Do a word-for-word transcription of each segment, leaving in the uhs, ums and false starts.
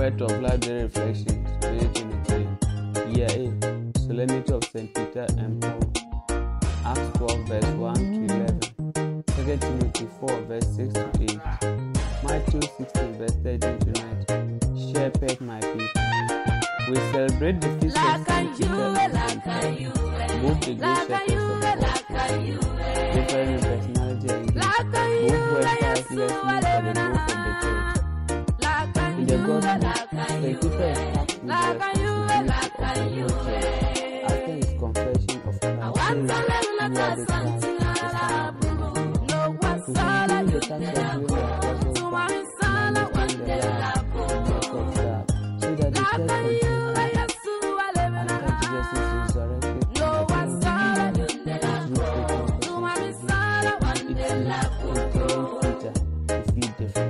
Word of Library Reflections, twenty twenty-three, Year A, Solemnity of Saint Peter and Paul, Acts twelve, verse one to eleven, Second Timothy four, verse six to eight, Matthew sixteen, verse thirteen to nineteen. Shepherd my people. We celebrate the feast of Saint Peter and Saint Paul, both the great shepherds of the gospel, different in personality and gift, both were five lessons for the growth of the church. In the gospel, Saint Peter is tasked with the responsibility of the new church after his confession of Christ, saying, "You are the Christ, the Son of God." To fulfill the task of doing the apostles' part and understand the life and work of God, so that the church continues after Jesus' resurrection and authority, its root conversation and its need employing Peter to feed the flock.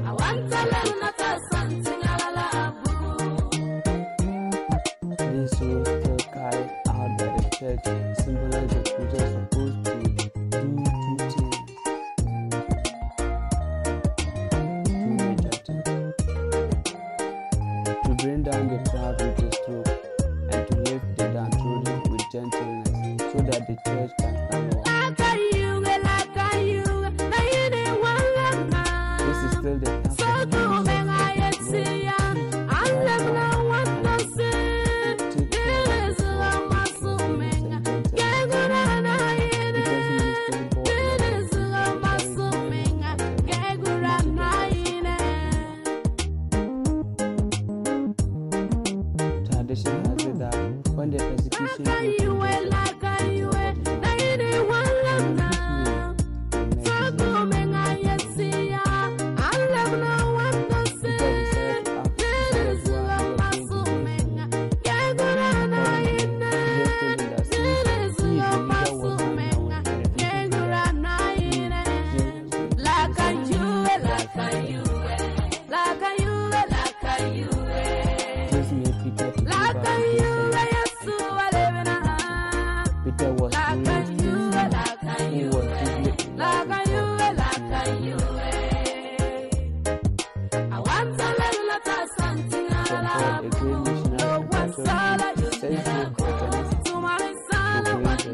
This role still carried out by the church symbolizes the preacher supposed to do two things. Two major things. To bring down the proud with his stroke and to lift the downtrodden with gentleness so that the church can stand up. This is still the task of the tradition has it that when the persecution Peter was raised who was deeply in love with God. A great missionary and patriot, says he organized to create the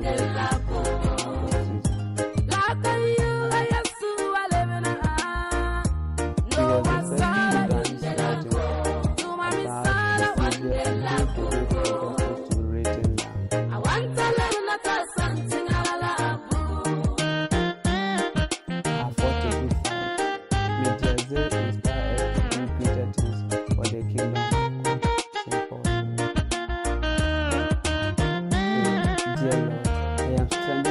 Dear Lord, I am standing